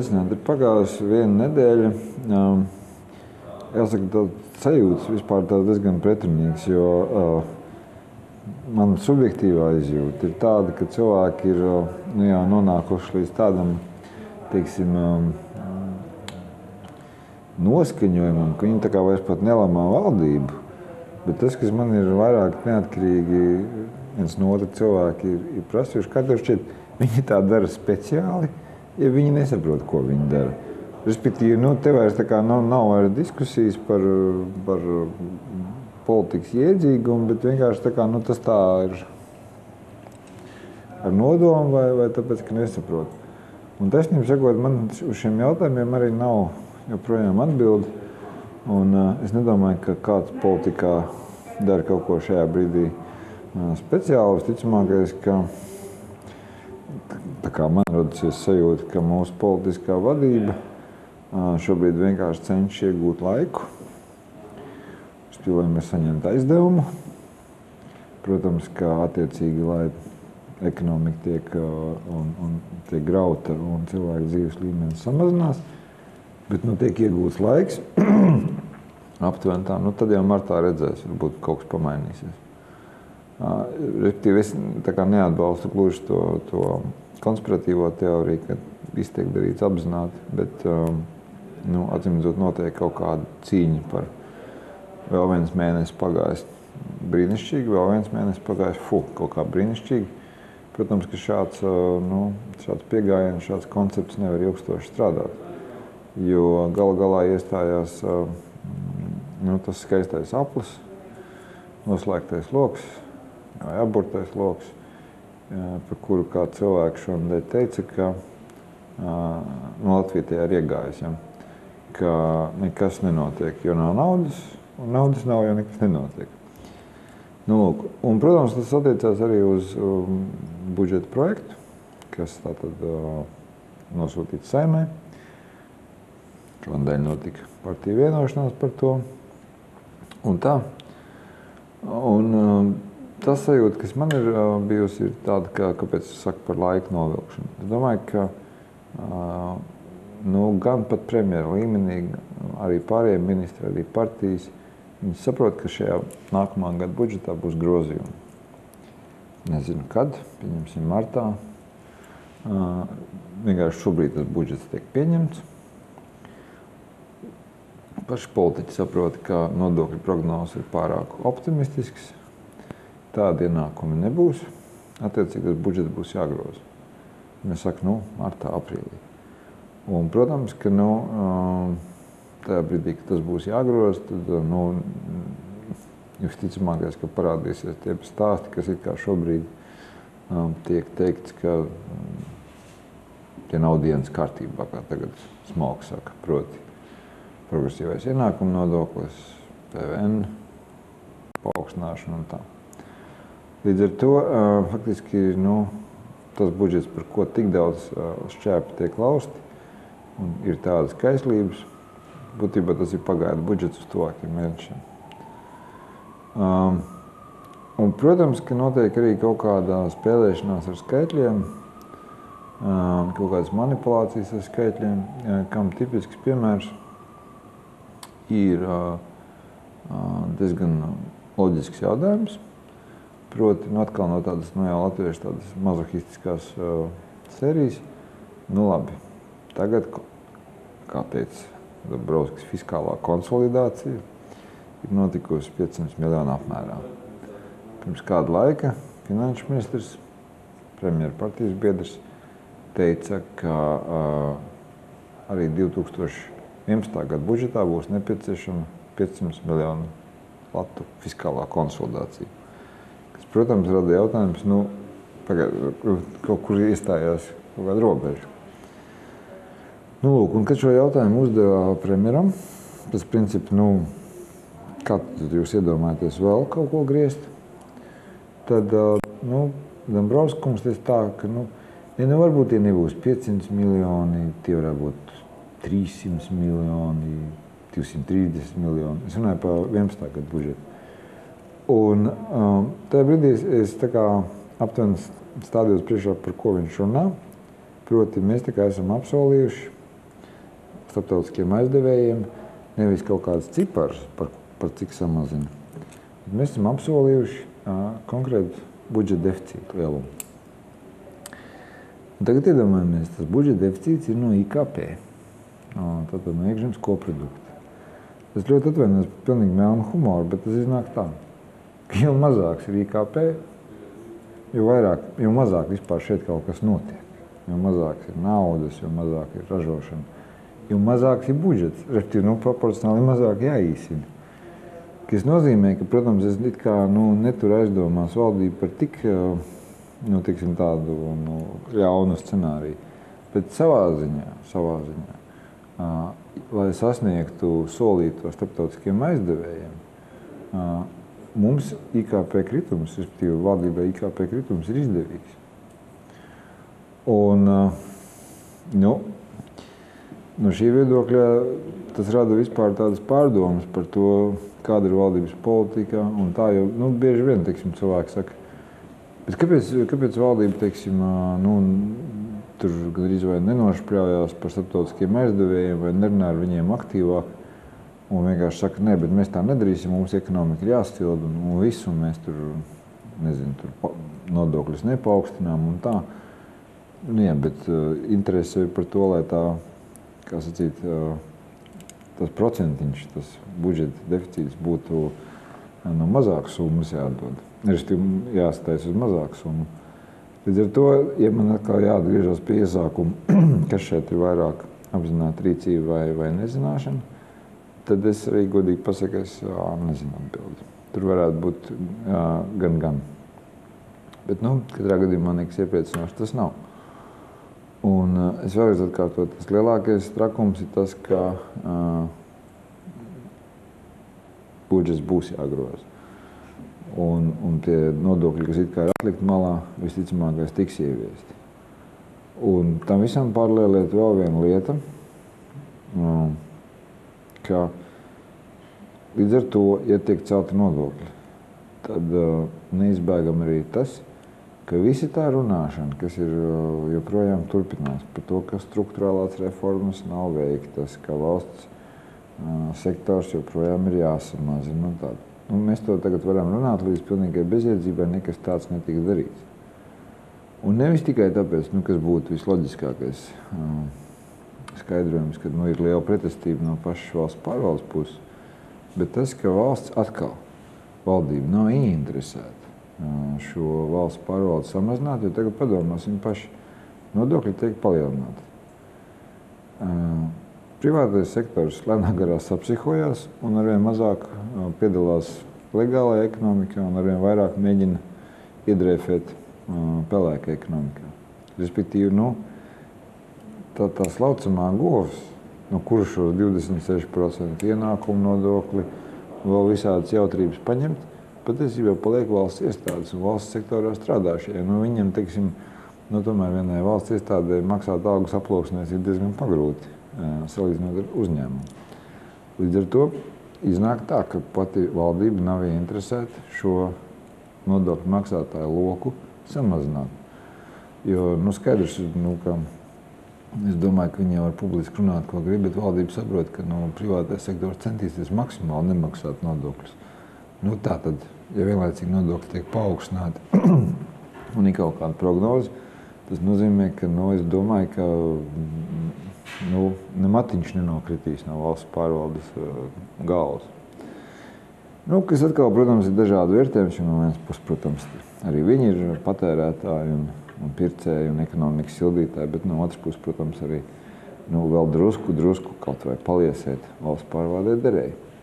sveicināti. Ir pagājusi viena nedēļa. Jāsaka, tāds sajūtas vispār tāds diezgan pretrunīgs, jo man subjektīvā izjūta ir tāda, ka cilvēki ir jau nonākuši līdz tādam, teiksim, noskaņojumam, ka viņi tā kā vairs pat nelamā valdību. Bet tas, kas man ir vairāk neatkarīgi viens no otra cilvēki ir prasījuši, kā tev šķiet, viņi tā dara speciāli, ja viņi nesaprot, ko viņi dara. Respektīvi, te vairs tā kā nav vairs diskusijas par politikas iedzīgumu, bet vienkārši tā kā, tas tā ir ar nodomu vai tāpēc, ka nesaprot. Un taisnība sakot, man uz šiem jautājumiem arī nav joprojām atbildi. Un es nedomāju, ka kāds politikā dara kaut ko šajā brīdī speciāli. Visticamākais, ka tā kā man rodas sajūta, ka mūsu politiskā vadība šobrīd vienkārši cenšas iegūt laiku. Spēlējamies saņemt aizdevumu. Protams, ka attiecīgi, lai ekonomika tiek grauta un cilvēku dzīves līmenis samazinās, bet tiek iegūts laiks, aptuveni tā, tad jau martā redzēs, varbūt kaut kas pamainīsies. Respektīvi, es tā kā neatbalstu gluži to konspiratīvo teoriju, ka viss tiek darīts apzināti, bet acīmredzot notiek kaut kāda cīņa par vēl viens mēnesis pagājis brīnišķīgi, vēl viens mēnesis pagājis kaut kā brīnišķīgi. Protams, ka šāds piegājiens, šāds koncepts nevar ilgstoši strādāt. Jo galā iestājās tas skaistais aplis, noslēgtais loks vai aburtais loks, par kuru kā cilvēks šodien teica, ka Latvija tajā ir iegājusi, ka nekas nenotiek, jo nav naudas, un naudas nav, jo nekas nenotiek. Un, protams, tas attiecās arī uz budžeta projektu, kas tātad nosūtīts Saeimai. Šodien notika partiju vienošanās par to. Un tā. Un tas sajūta, kas man ir bijusi, ir tāda, kāpēc es saku par laiku novilkšanu. Es domāju, ka gan pat premjera līmenī, arī pārējiem ministri, arī partijas, viņi saprot, ka šajā nākamā gada budžetā būs grozījumi. Nezinu, kad, pieņemsim martā. Vienkārši šobrīd tas budžets tiek pieņemts. Paši politiķi saprot, ka nodokļu prognozes ir pārāk optimistisks. Tādi ienākumi nebūs. Attiecīgi tas budžets būs jāgroza. Mēs sakam, martā, aprīlī. Un, protams, ka tajā brīdī, kad tas būs jāgroza, tad visticamākais, ka parādīsies tie stāsti, kas it kā šobrīd tiek teikts, ka tie nav dienas kārtībā, kā tagad Smalks saka, proti. Progresīvais ienākuma nodoklis, PVN paaugstināšana un tā. Līdz ar to faktiski tas budžets, par ko tik daudz šķēpi tiek lausti, un ir tādas kaislības, būtībā tas ir pagaidu budžets uz tuvākiem mēnešiem. Un, protams, ka notiek arī kaut kādā spēlēšanās ar skaitļiem, kaut kādas manipulācijas ar skaitļiem, kam tipisks piemērs ir diezgan loģisks jautājums. Proti, atkal no tādas, jau latviešu tādas mazohistiskās sērijas. Labi, tagad, kā teica Dabrovskis, fiskālā konsolidācija ir notikusi 500 miljonu apmērā. Pirms kāda laika finanšu ministrs, premjera partijas biedrs, teica, ka arī 2011. Gada budžetā būs nepieciešama 500 miljonu latu fiskālā konsolidācija. Kas, protams, rada jautājums, kaut kur iestājās kaut kāda robeža. Un kad šo jautājumu uzdevā premjeram, tas principi, kā jūs iedomājaties vēl kaut ko griezt, tad, Dombrovskis kungs teica tā, ka, varbūt tie nebūs 500 miljoni, tie varētu būt 300 miljoni, 230 miljoni. Es runāju par 11. Gadu budžetu. Un tajā brīdī es tā kā aptuveni stādījos priekšā, par ko viņš runā. Proti, mēs tā kā esam apsolījuši starptautiskiem aizdevējiem, nevis kaut kāds cipars, par cik samazina. Mēs esam apsolījuši konkrētu budžeta deficītu lielumu. Un tagad iedomājamies, tas budžeta deficīts ir no IKP, tātad no iekšzemes koprodukta. Es ļoti atvainojos par pilnīgi melnu humoru, bet tas iznāk tā, ka jo mazāks ir IKP, jo mazāk vispār šeit kaut kas notiek. Jo mazāk ir naudas, jo mazāk ir ražošana, jo mazāks ir budžets, respektīvi, proporcionāli mazāk jāīsina. Kas nozīmē, ka, protams, es it kā neturu aizdomās valdību par tik, tiksim, tādu ļaunu scenāriju. Bet savā ziņā, lai sasniegtu solīto starptautiskiem aizdevējiem, mums IKP kritums, respektīvi valdībai IKP kritums ir izdevīgs. Un, no šī viedokļa tas rada vispār tādas pārdomas par to, kāda ir valdības politika, un tā jau, bieži vien, teiksim, cilvēki saka, bet kāpēc valdība, teiksim, tur gandrīz vai nenošpļaujās par starptautiskiem aizdevējiem, vai nerunā ar viņiem aktīvāk, un vienkārši saka, nē, bet mēs tā nedarīsim, mums ekonomika ir jāstilda, un visu, un mēs tur, tur nodokļus nepaukstinām, un tā. Jā, bet interese ir par to, lai tā, kā sacīt, tas procentiņš, tas budžeta deficīts būtu no mazākas summas jādod. Respektīvi, jāstājas uz mazāku summu. Līdz ar to, ja man atkal jāatgriežas pie iesākuma, kas šeit ir vairāk apzināta rīcība vai nezināšana, tad es arī godīgi pasaku, es nezinu atbildi. Tur varētu būt gan. Bet, katrā gadījumā nekas iepriecinošs tas nav. Un es vēlreiz atkārtot, tas lielākais trakums ir tas, ka budžets būs jāgroza. Un tie nodokļi, kas it kā ir atlikt malā, visticamākais tiks ieviesti. Un tam visam paralēliet vēl viena lieta, ka līdz ar to, ja tiek celti nodokļi, tad neizbēgam arī tas, ka visi tā runāšana, kas ir joprojām turpinās par to, ka struktūrālās reformas nav veiktas, ka valsts sektors joprojām ir jāsamazina. Mēs to tagad varam runāt līdz pilnīgai bezjēdzībai, nekas tāds netiek darīts. Un nevis tikai tāpēc, kas būtu visloģiskākais skaidrojums, ka ir liela pretestība no pašas valsts pārvaldes puses, bet tas, ka valsts atkal, valdība nav ieinteresēta šo valsts pārvaldu samazināt, jo tagad padomāsim paši, nodokļi tiek palielināti. Privātais sektors lēnā garā sapsihojās un arvien mazāk piedalās legālajā ekonomikā un arvien vairāk mēģina iedrēfēt pelēka ekonomikā. Respektīvi, tā slaucamā govs, no kura šos 26% ienākumu nodokli vēl visādas jautrības paņemt, patiesībā paliek valsts iestādes un valsts sektorā strādāšie. Viņam, teiksim, tomēr vienai valsts iestādē maksāt algas aploksnēs ir diezgan pagrūti, salīdzinot ar uzņēmumu. Līdz ar to iznāk tā, ka pati valdība nav ieinteresēta šo nodokļu maksātāju loku samazināt. Jo, skaidrs, ka es domāju, ka viņi jau var publiski runāt, ko grib, bet valdība saprot, ka privātais sektors centīsies maksimāli nemaksāt nodokļus. Tātad, ja vienlaicīgi nodokļi tiek paaugstināti un ir kaut kāda prognoze, tas nozīmē, ka, es domāju, ka ne matiņš nenokritīs no valsts pārvaldes galvas. Kas atkal, protams, ir dažādi vērtējumi, jo no vienas puses, protams, arī viņi ir patērētāji un pircēji un ekonomikas sildītāji, bet no otras puses, protams, arī vēl drusku kaut vai paliesēt valsts pārvaldē derēja.